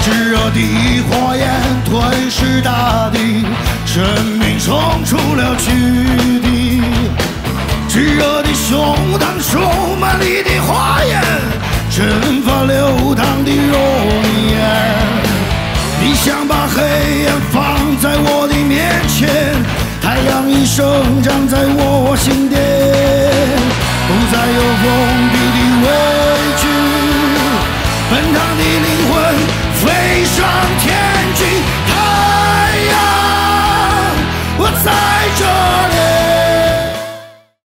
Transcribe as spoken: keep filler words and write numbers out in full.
炙热的火焰吞噬大地，生命冲出了躯体。炙热的胸膛充满你的花言，蒸发流淌的容颜。你想把黑暗放在我的面前，太阳已生长在我心田。